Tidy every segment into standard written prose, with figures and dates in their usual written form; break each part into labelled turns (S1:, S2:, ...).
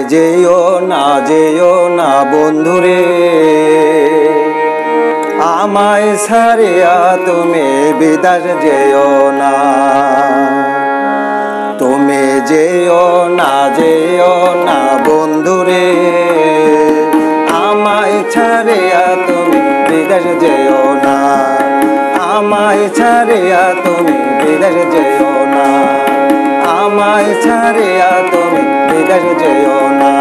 S1: যেও না বন্ধুরে, আমায় ছাড়িয়া তুমি বিদেশ যেও না। তুমি যেও না বন্ধুরে, আমায় ছাড়িয়া তুমি বিদেশ যেও না। আমায় ছাড়িয়া তুমি বিদেশ যেও না। আমায় ছাড়িয়া তুমি বিদেশ যেও না।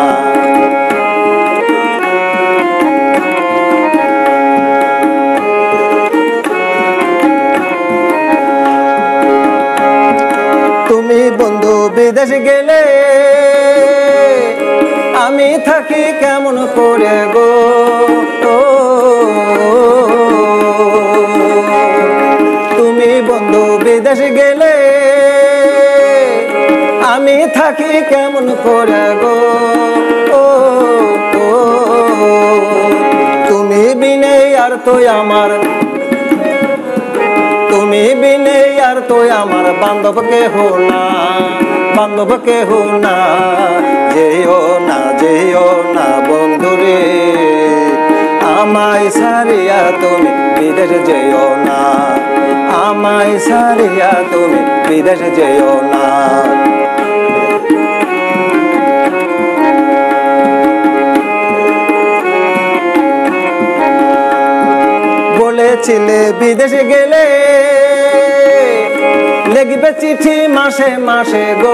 S1: তুমি বন্ধু বিদেশ গেলে আমি থাকি কেমন করে গো। তুমি বন্ধু বিদেশ গেলে আমি থাকি কেমন করে গো। তুমি বিনে আর তো আমার, তুমি বিনে আর তো আমার বান্ধব কেহ না, বান্ধব কেহ না। যেও না বন্ধুরে, আমায় ছাড়িয়া তুমি বিদেশ যেও না। আমায় ছাড়িয়া তুমি বিদেশ যেও না। বলেছিলে বিদেশে গেলে লিখবে চিঠি মাসে মাসে গো।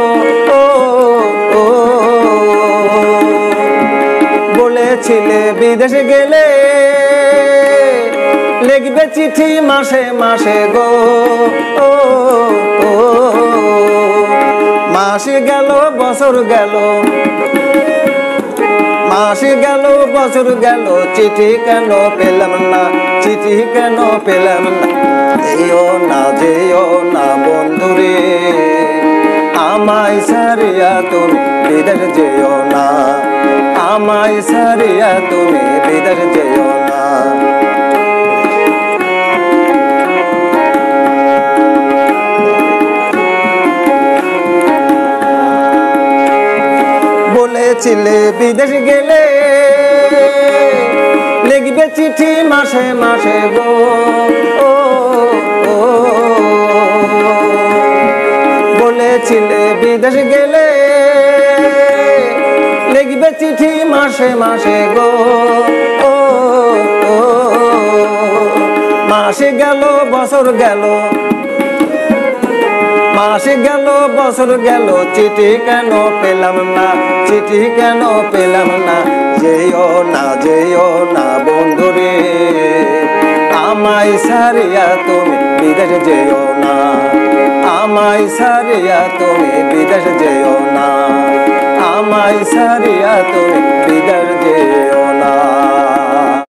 S1: বলেছিলে বিদেশে গেলে লিখবে চিঠি মাসে মাসে গো। মাস গেল বছর গেল, মাস গেল বছর গেল, চিঠি কেন পেলাম না, চিঠি কেন পেলাম না। যেও না বন্ধুরে, আমায় ছাড়িয়া তুমি বিদেশ যেও না। আমায় ছাড়িয়া তুমি বিদেশ যেও না। বলেছিলে বিদেশ গেলে লিখবে চিঠি মাসে মাসে গো। বলেছিলে বিদেশ গেলে লিখবে চিঠি মাসে মাসে গো। মাসে গেল বছর গেল, মাস গেল বছর গেল, চিঠি কেন পেলাম না, চিঠি কেন পেলাম না। যেও না বন্ধুরে, আমায় ছাড়িয়া তুমি বিদেশ যেও না। আমায় ছাড়িয়া তুমি বিদেশ যেও না। আমায় ছাড়িয়া তুমি বিদেশ যেও